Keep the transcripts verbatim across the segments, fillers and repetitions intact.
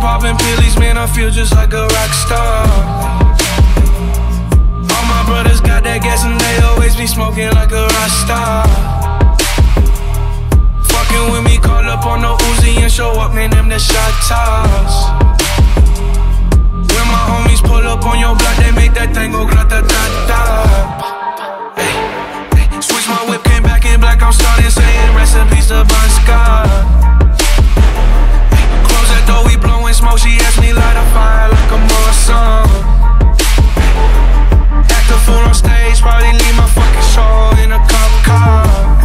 popping pillies, man, I feel just like a rock star. All my brothers got that gas and they always be smoking like a rock star. Fucking with me, call up on the Uzi and show up, man, them the shot toss. When my homies pull up on your block, they make that thing go grata-ta-ta. Hey, hey. Switch my whip, came back in black, I'm starting saying recipes to Bon Scott. Close that door, we blowing smoke, she asked me light a fire like a Morrison. Act a fool on stage, probably leave my fucking show in a cop car.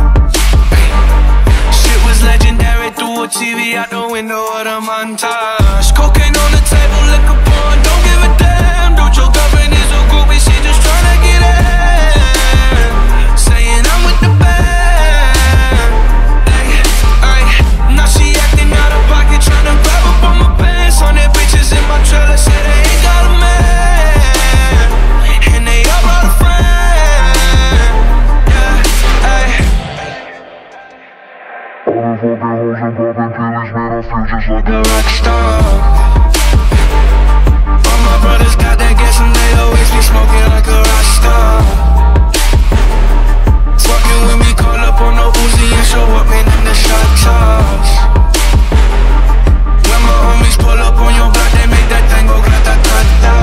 Shit was legendary through a T V out the window of the montage. Cocaine on the table, liquor porn, don't give a damn. Dude, your girlfriend is a groupie, she just tryna get in. Saying I'm with the band. Ay, ay. Now she acting out of pocket, tryna grab up on my pants. On their bitches in my trailer, say they ain't got a man, and they all brought a friend. Yeah, ay. All the fucking hoes and poppin' pillies, man, I feel just like a rock star. All my brothers got that gas and they always be smoking like a rock star. Fucking with me, call up on the Uzi and show up, man, in the shot toss. When my homies pull up on your block, they make that thing go grata-ta-ta.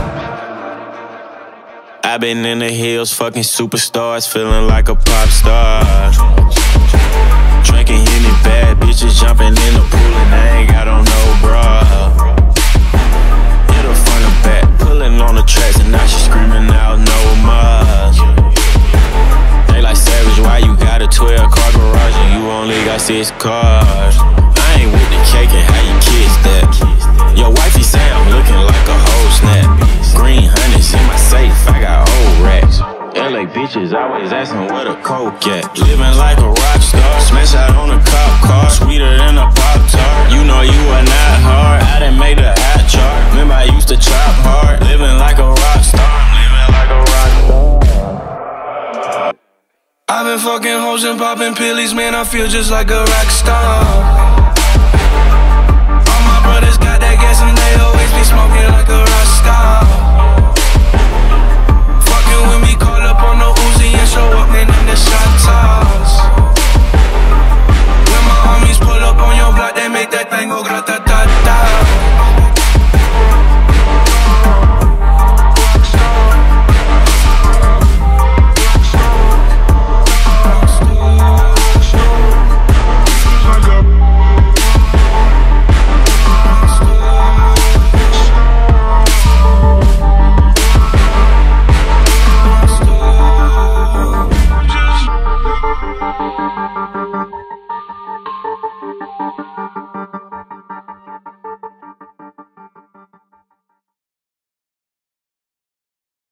I been in the hills, fucking superstars, feeling like a pop star. Drinking Henny, bad bitches jumping in the pool and I ain't got on no bra. Hit her front and back, pulling on the tracks and now she screaming out no more. They like Savage, why you got a twelve car garage and you only got six cars? I ain't with the cake and how you kiss that. Your wifey say I'm looking like a whole snap. Green honey's in my safe, I got old racks. L A bitches always asking where the coke at. Living like a rock star, smash out on a cop car, sweeter than a Pop-Tart. You know you are not hard, I done made a hot chart. Remember I used to chop hard, living like a rock star, living like a rock star. I've been fucking hoes and popping pillies, man, I feel just like a rock star. All my brothers got that gas and they always be smoking like a rock star.